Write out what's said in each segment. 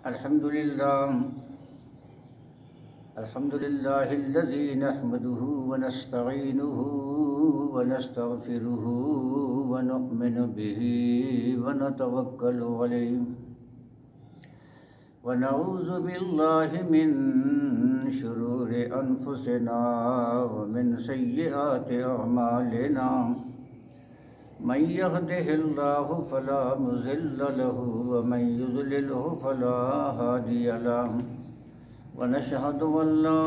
الحمد لله الذي نحمده ونستعينه ونستغفره ونؤمن به ونتوكل عليه ونعوذ بالله من شرور أنفسنا ومن سيئات أعمالنا من يهده الله فلا مضل له ومن يضلله فلا هادي له ونشهد أن لا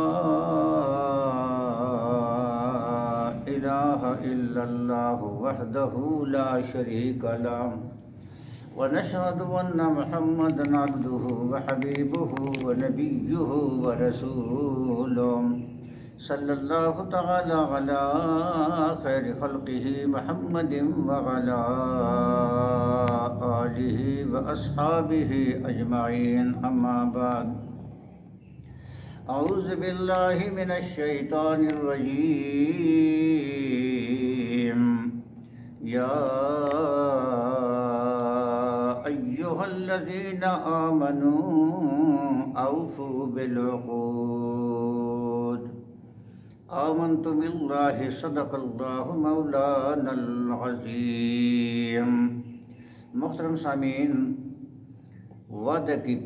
إله إلا الله وحده لا شريك له ونشهد أن محمدا عبده وحبيبه ونبيه ورسوله صلى الله تعالى على خير خلقه محمد وعلى آله وأصحابه أجمعين أما بعد أعوذ بالله من الشيطان الرجيم يا أيها الذين آمنوا أوفوا بالعقود آمنت بالله صدق الله مولانا العظیم۔ محترم سامعین، وعدہ کی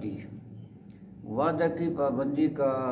پابندی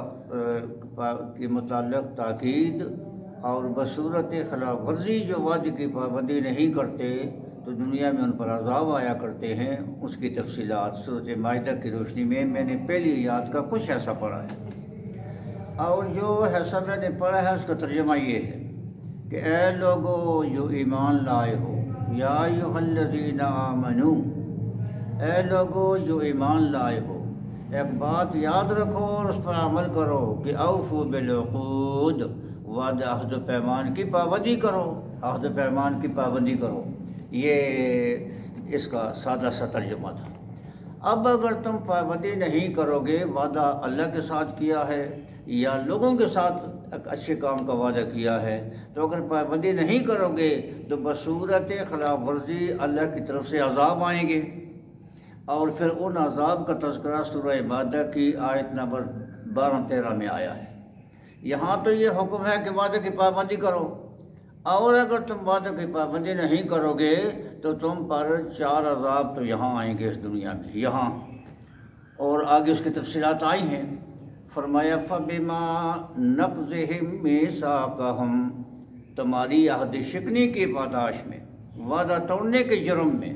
کے متعلق تاکید اور بصورت خلاف ورزی جو وعدے کی پابندی نہیں کرتے تو دنیا میں ان پر عذاب آیا کرتے ہیں، اس کی تفصیلات سورۃ مائدہ کی روشنی میں نے پہلی آیات کا کچھ ایسا پڑھا ہے، اور جو حصہ میں نے پڑھا ہے اس کا ترجمہ یہ ہے کہ اے لوگو جو ایمان لائے ہو، یا ایھا الذین آمنو، اے لوگو جو ایمان لائے ہو، ایک بات یاد رکھو اور اس پر عمل کرو کہ اوفوا بالعقود، وعدہ عہد و پیمان کی پابندی کرو، عہد و پیمان کی پابندی کرو۔ یہ اس کا سادہ سا ترجمہ تھا۔ اب اگر تم پابندی نہیں کرو گے، وعدہ اللہ کے ساتھ کیا ہے یا لوگوں کے ساتھ ایک اچھے کام کا وعدہ کیا ہے، تو اگر پابندی نہیں کرو گے تو بصورت خلاف ورزی اللہ کی طرف سے عذاب آئیں گے، اور پھر ان عذاب کا تذکرہ سورہ مائدہ کی آیت نمبر 12-13 میں آیا ہے۔ یہاں تو یہ حکم ہے کہ وعدے کی پابندی کرو، اور اگر تم وعدے کی پابندی نہیں کرو گے تو تم پر 4 عذاب تو یہاں آئیں گے اس دنیا میں، یہاں، اور آگے اس کی تفصیلات آئی ہیں۔ فرمایا فَبِمَا نَقْضِهِمْ مِيثَاقَهُمْ، تمہاری عہد شکنی کی پاداش میں، وعدہ توڑنے کے جرم میں،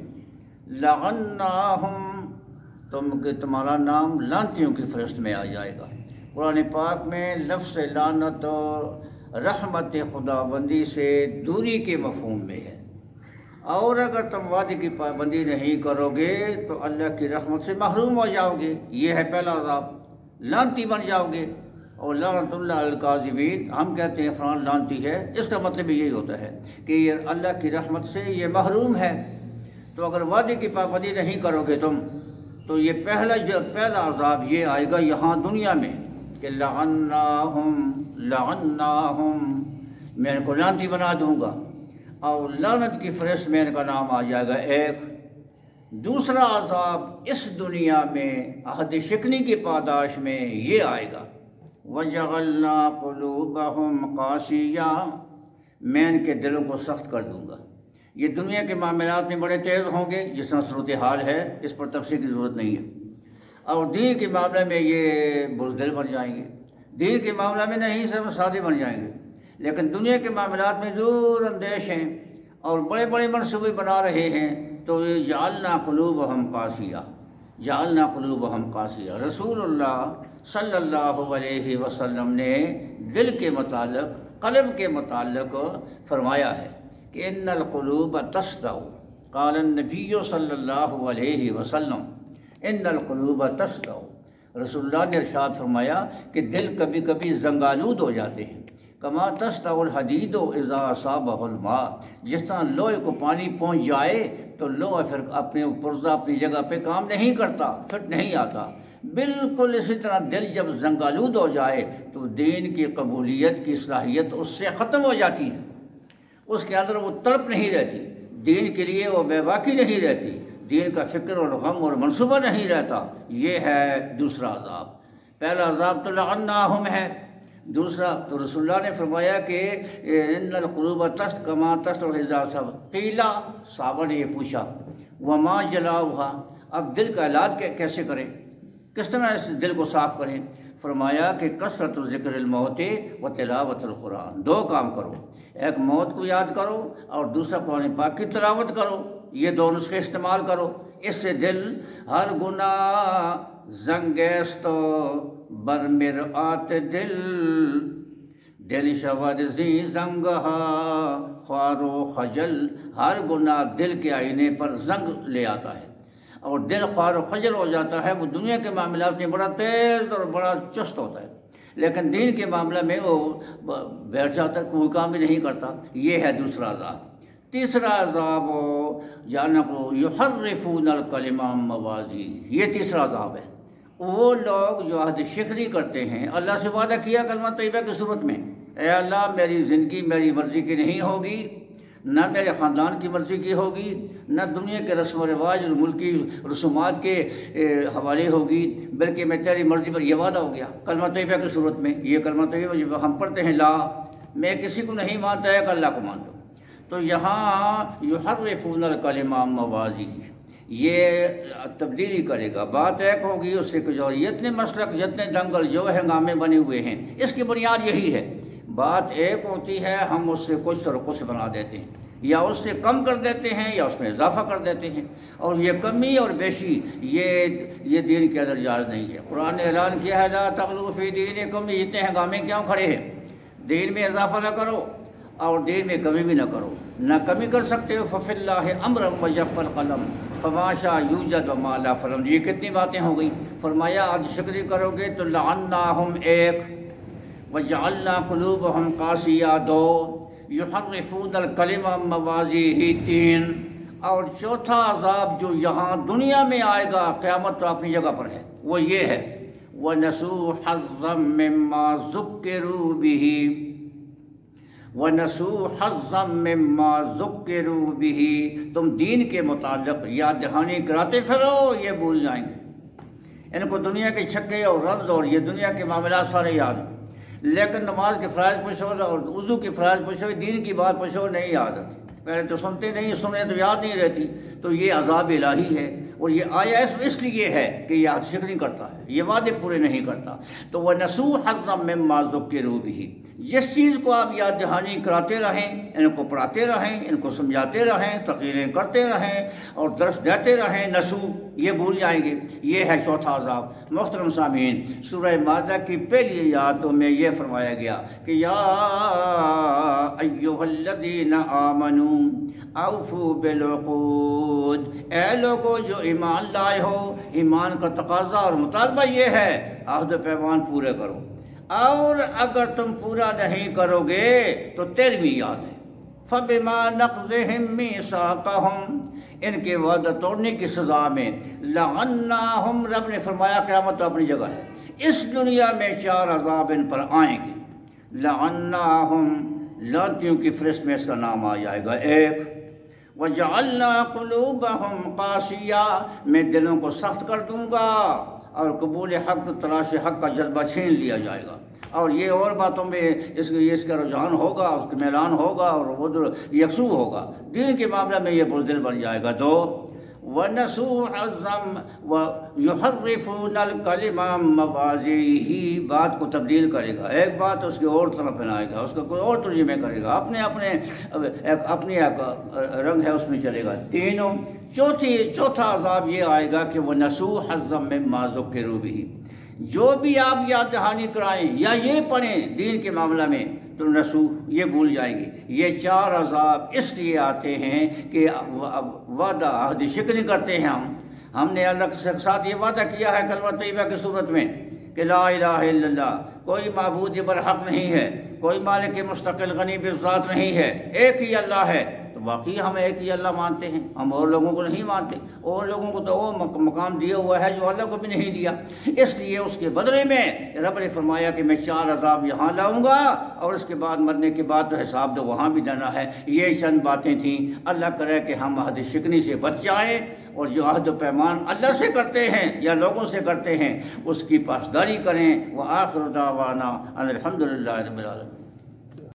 لَعَنَّاهُمْ، تمہارا نام لعنتیوں کی فہرست میں آ جائے گا۔ قرآن پاک میں لفظ لعنت رحمت خداوندی سے دوری کے مفہوم میں ہے، اور اگر تم وعدے کی پابندی نہیں کرو گے تو اللہ کی رحمت سے محروم ہو جاؤ گے، یہ ہے پہلا عذاب، لعنتی بن جاؤ گے۔ اور لعنت اللہ علی الکاذبین، ہم کہتے ہیں فلان لعنتی ہے، اس کا مطلب یہی ہوتا ہے کہ یہ اللہ کی رحمت سے یہ محروم ہے۔ تو اگر وعدے کی پابندی نہیں کرو گے تم تو یہ پہلا عذاب یہ آئے گا یہاں دنیا میں کہ لعناہم، میں ان کو لعنتی بنا دوں گا، اور لعنت کی فہرست میں ان کا نام آ جائے گا ایک۔ دوسرا عذاب اس دنیا میں عہد شکنی کی پاداش میں یہ آئے گا وَجَعَلْنَا قُلُوبَهُمْ قَاسِيَةً، میں ان کے دلوں کو سخت کر دوں گا۔ یہ دنیا کے معاملات میں بڑے تیز ہوں گے جس طرح صورتحال ہے، اس پر تفصیل کی ضرورت نہیں ہے، اور دین کے معاملے میں یہ بزدل بن جائیں گے، دین کے معاملہ میں نہیں صرف سادے بن جائیں گے، لیکن دنیا کے معاملات میں دور اندیش ہیں اور بڑے بڑے منصوبے بنا رہے ہیں، تو یہ جعلنا قلوبہم قاسیہ، جعلنا قلوبہم قاسیہ۔ رسول اللہ صلی اللہ علیہ وسلم نے دل کے متعلق، قلب کے متعلق فرمایا ہے کہ ان القلوب تصدع، قال النبی صلی اللہ علیہ وسلم ان القلوب تصدع، رسول اللہ نے ارشاد فرمایا کہ دل کبھی کبھی زنگالود ہو جاتے ہیں، کما تصدع الحدید اذا اصابہ الماء، جس طرح لوہے کو پانی پہنچ جائے تو لوہا پھر اپنے پرزہ اپنی جگہ پہ کام نہیں کرتا، فٹ نہیں آتا، بالکل اسی طرح دل جب زنگالود ہو جائے تو دین کی قبولیت کی صلاحیت اس سے ختم ہو جاتی ہے، اس کے اندر وہ تڑپ نہیں رہتی، دین کے لیے وہ بے باکی نہیں رہتی، دین کا فکر اور غم اور منصوبہ نہیں رہتا، یہ ہے دوسرا عذاب۔ پہلا عذاب تو لعناہم ہے، دوسرا تو رسول اللہ نے فرمایا کہ ان القلوب تست کما تست الحذاء سب قیلا، صحابہ نے یہ پوچھا وما جلاؤہا، اب دل کا علاج کیسے کریں، کس طرح اس دل کو صاف کریں؟ فرمایا کہ کثرت ذکر الموت و تلاوت القرآن، دو کام کرو، ایک موت کو یاد کرو اور دوسرا قرآن پاک کی تلاوت کرو، یہ دو نسخے استعمال کرو، اس سے دل ہر گناہ زنگیست برمرآت دل شود زی زنگہا خوار و خجل، ہر گناہ دل کے آئینے پر زنگ لے آتا ہے اور دل خوار و خجل ہو جاتا ہے۔ وہ دنیا کے معاملات میں بڑا تیز اور بڑا چست ہوتا ہے، لیکن دین کے معاملہ میں وہ بیٹھ جاتا ہے، کوئی کام بھی نہیں کرتا۔ یہ ہے دوسرا عذاب۔ تیسرا عذاب جانب یحرفون الکلم عن مواضعہ، یہ تیسرا عذاب ہے۔ وہ لوگ جو عہد شکنی کرتے ہیں، اللہ سے وعدہ کیا کلمہ طیبہ کی صورت میں، اے اللہ میری زندگی میری مرضی کی نہیں ہوگی، نہ میرے خاندان کی مرضی کی ہوگی، نہ دنیا کے رسم و رواج اور ملکی رسومات کے حوالے ہوگی، بلکہ میں تیری مرضی پر، یہ وعدہ ہو گیا کلمہ طیبہ کی صورت میں۔ یہ کلمہ طیبہ جو ہم پڑھتے ہیں، لا میں کسی کو نہیں مانتا، ایک اللہ کو مانتا ہوں۔ تو یہاں یحرفون الکلم عن مواضعہ، یہ تبدیلی کرے گا، بات ایک ہوگی، اس کے جو جتنے مسلک جتنے دنگل جو ہنگامے بنے ہوئے ہیں، اس کی بنیاد یہی ہے، بات ایک ہوتی ہے، ہم اس سے کچھ اور کچھ بنا دیتے ہیں، یا اس سے کم کر دیتے ہیں یا اس میں اضافہ کر دیتے ہیں، اور یہ کمی اور بیشی یہ دین کے اندر جائز نہیں ہے۔ قرآن نے اعلان کیا ہے لا تغلوا فی دینکم، اتنے ہنگامے کیوں کھڑے ہیں؟ دین میں اضافہ نہ کرو اور دین میں کمی بھی نہ کرو، نہ کمی کر سکتے ہو ففی اللہ امرا وجف القلم فما شاء یوجد وما لا فلم۔ یہ کتنی باتیں ہو گئی؟ فرمایا آج شکری کرو گے تو لعناہم ایک، وجعلنا قلوبہم قاسیہ دو، یحرفون الکلم عن مواضعہ تین، اور چوتھا عذاب جو یہاں دنیا میں آئے گا، قیامت تو اپنی جگہ پر ہے، وہ یہ ہے وَنَسُوا حَظًّا مِّمَّا ذُكِّرُوا بِهِ وَنَسُوا حَظًّا مِّمَّا ذُكِّرُوا بِهِ، تم دین کے متعلق یاد دہانی کراتے پھرو، یہ بھول جائیں گے۔ ان کو دنیا کے چھکے اور رز اور یہ دنیا کے معاملات سارے یاد ہیں، لیکن نماز کے فرائض پوچھو اور وضو کے فرائض پوچھو، دین کی بات پوچھو، نہیں یاد آتی، پہلے تو سنتے نہیں، سنے تو یاد نہیں رہتی۔ تو یہ عذاب الہی ہے، اور یہ آیا اس لیے ہے کہ یہ عہد شکنی کرتا ہے، یہ وعدے پورے نہیں کرتا۔ تو وَنَسُوا حَظًّا مِّمَّا ذُكِّرُوا بِهِ، جس چیز کو آپ یاد دہانی کراتے رہیں، ان کو پڑھاتے رہیں، ان کو سمجھاتے رہیں، تقریریں کرتے رہیں اور درس دیتے رہیں، نسو یہ بھول جائیں گے، یہ ہے چوتھا عذاب۔ محترم سامعین، سورہ مائدہ کی پہلی آیاتوں میں یہ فرمایا گیا کہ یا ایھا الذین آمنوا اوفوا بالعقود، اے لوگو جو ایمان لائے ہو، ایمان کا تقاضا اور مطالبہ یہ ہے عہد و پیمان پورے کرو، اور اگر تم پورا نہیں کرو گے تو 13ویں یاد ہے فَبِمَا نَقْضِهِم مِّيثَاقَهُمْ، ان کے وعدہ توڑنے کی سزا میں لعناہم، رب نے فرمایا قیامت تو اپنی جگہ ہے، اس دنیا میں 4 عذاب ان پر آئیں گے۔ لعناہم، لعنتیوں کی فہرست میں اس کا نام آ جائے گا۔ ایک وَجَعَلْنَا قُلُوبَهُمْ قَاسِيَةً، میں دلوں کو سخت کر دوں گا اور قبول حق تلاش حق کا جذبہ چھین لیا جائے گا، اور یہ اور باتوں میں اس کا رجحان ہوگا، اس کا میلان ہوگا اور وہ یکسو ہوگا، دین کے معاملہ میں یہ بزدل بن جائے گا۔ 2 وَنَسُوا حَظًّا وَيُحَرِّفُونَ الْكَلِمَ عن مواضعہ، بات کو تبدیل کرے گا، ایک بات اس کی اور طرف بنائے گا، اس کا کوئی اور ترجمے کرے گا، اپنی رنگ ہے اس میں چلے گا۔ تینوں چوتھا عذاب یہ آئے گا کہ وَنَسُوا حَظًّا مِّمَّا ذُكِّرُوا بِهِ، جو بھی آپ یاد دہانی کرائیں یا یہ پڑھیں دین کے معاملہ میں تو نسو یہ بھول جائیں گے۔ یہ 4 عذاب اس لیے آتے ہیں کہ وعدہ عہد شکنی کرتے ہیں ہم نے اللہ کے ساتھ یہ وعدہ کیا ہے کلمہ طیبہ کی صورت میں کہ لا الہ الا اللہ، کوئی معبود برحق نہیں ہے، کوئی مالک مستقل غنی بالذات نہیں ہے، ایک ہی اللہ ہے، تو واقعی ہم ایک ہی اللہ مانتے ہیں، ہم اور لوگوں کو نہیں مانتے، اور لوگوں کو تو وہ مقام دیا ہوا ہے جو اللہ کو بھی نہیں دیا۔ اس لیے اس کے بدلے میں رب نے فرمایا کہ میں 4 عذاب یہاں لاؤں گا، اور اس کے بعد مرنے کے بعد تو حساب تو وہاں بھی دینا ہے۔ یہ چند باتیں تھیں، اللہ کرے کہ ہم عہد شکنی سے بچ جائیں اور جو عہد و پیمان اللہ سے کرتے ہیں یا لوگوں سے کرتے ہیں اس کی پاسداری کریں۔ وآخر دعوانا ان الحمد للہ رب العالمین۔